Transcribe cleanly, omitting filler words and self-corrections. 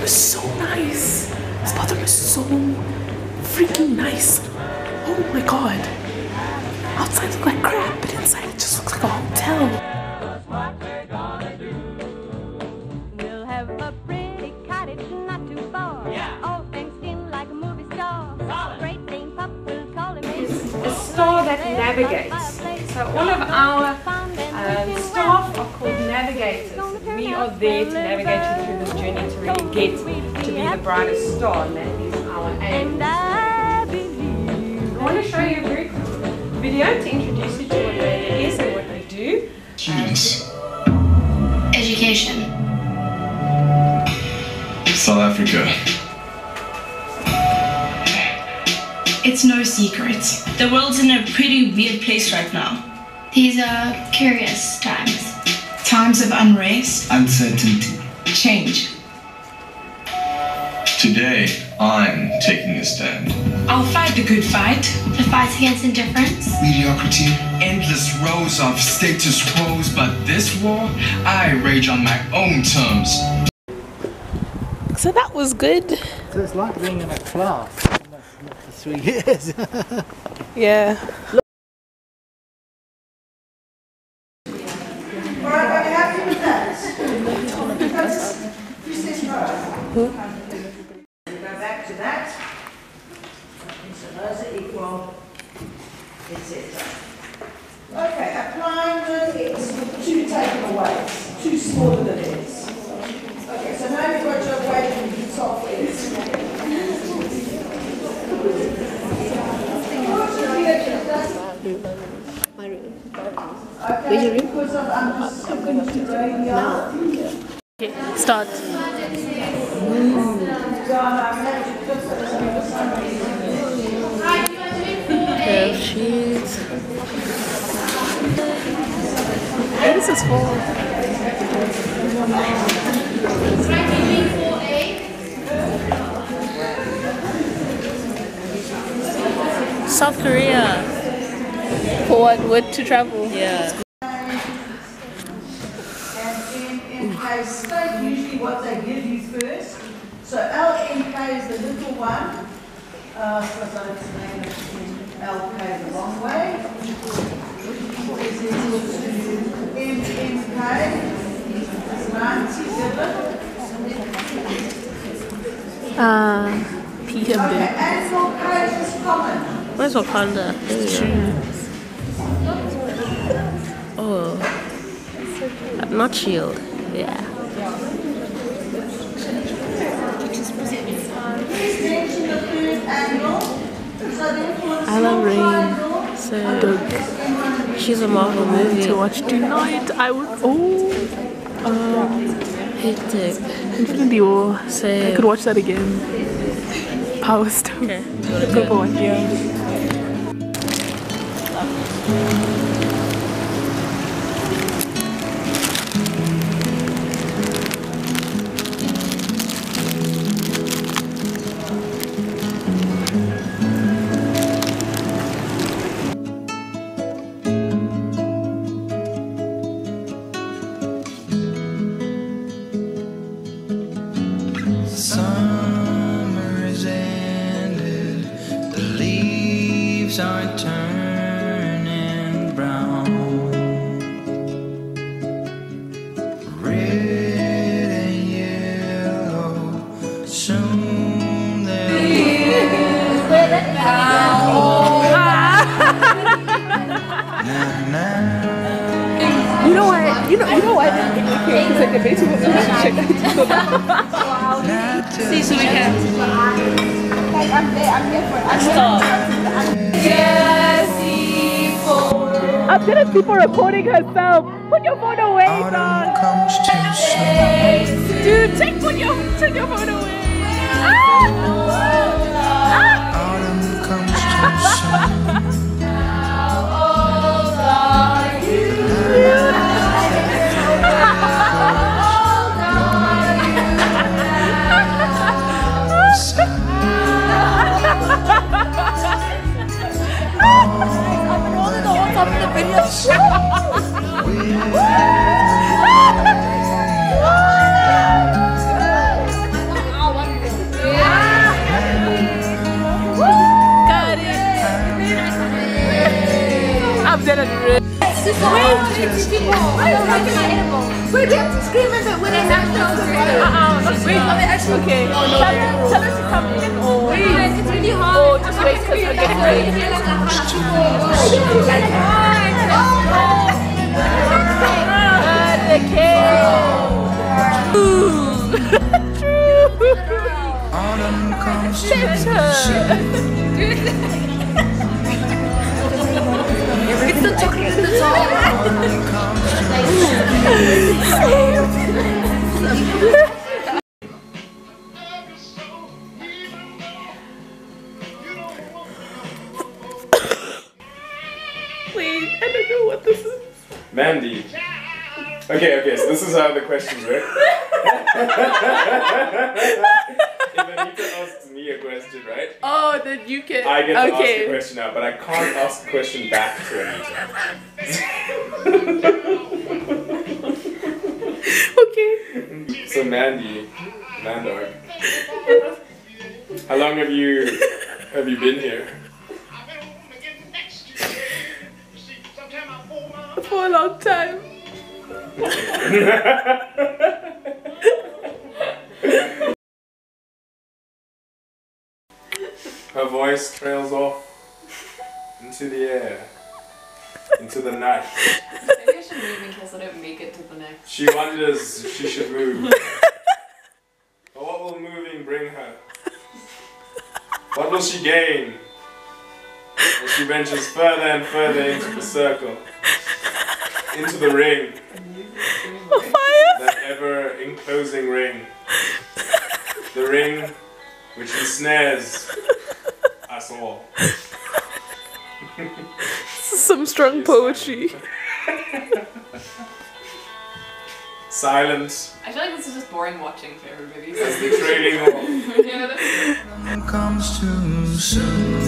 was so nice. This bathroom is so freaking nice. Oh my god. Outside looks like crap, but inside it just looks like a hotel. We'll have a pretty cottage not too far. Yeah. All fenced in like a movie star. Great thing, pup will call him. It's a store that navigates. So all of our staff are called navigators. We are there to navigate you through this journey to really get to be the brightest star, and that is our aim. I want to show you a very quick video to introduce you to what it is and what they do. Students. Education. South Africa. It's no secret. The world's in a pretty weird place right now. These are curious times. Times of unrest. Uncertainty. Change. Today, I'm taking a stand. I'll fight the good fight. The fight against indifference. Mediocrity. Endless rows of status quos, but this war, I rage on my own terms. So that was good. So it's like being in a class for 3 years. Yeah. Alright, are you happy with that? Go back to that. So those are equal, etc. Okay, applying the x with 2 taken away. 2 smaller than x. Okay, so now you've got your weight and you solve x. My room. Okay, because I'm just going to grade the other. Okay, start. Curve sheets. Hey, this is full. South Korea. For what? What to travel? Yeah. State usually what they give you first. So LNK is the little one. Because I explained LK the long way. Is equal to MNK is 97. PM. Okay, animal code is common. Where's Wakanda? Oh. Not shield. Yeah. I love Rain. So she's a Marvel movie to watch tonight. I would. Oh. Hectic. Infinity War. Same. I could watch that again. Power Stone. Okay. Good one. Yeah. Are turning brown, red and yellow. Soon they'll You know what? You know what? Because like the basement was check See, so we can. I'm there for it. Stop. I'm gonna see for recording herself. Put your phone away, dog. Dude, put your phone away. autumn comes too soon. How old are you? Wait, we have to scream at it when I have to. Wait, okay. Tell us to come in or wait. It's really hard. Or just wait because we're getting ready. The cake. Autumn comes to It's the chocolate in the top. Wait, I don't know what this is. Mandy. Okay, so this is how the questions work. If Anita asks me a question, right? Oh, then you can. I get to ask a question now, but I can't ask a question back to Anita. Okay. So Mandy, Mandog, how long have you been here? For a long time. Her voice trails off into the air, into the night. Maybe I should move in case I don't make it to the next. She wonders if she should move. But what will moving bring her? What will she gain as she ventures further and further into the circle, into the ring, that ever-enclosing ring, the ring which ensnares us all. This is some strong poetry. Silence. I feel like this is just boring watching for everybody. As the trailing off. Yeah, comes too soon.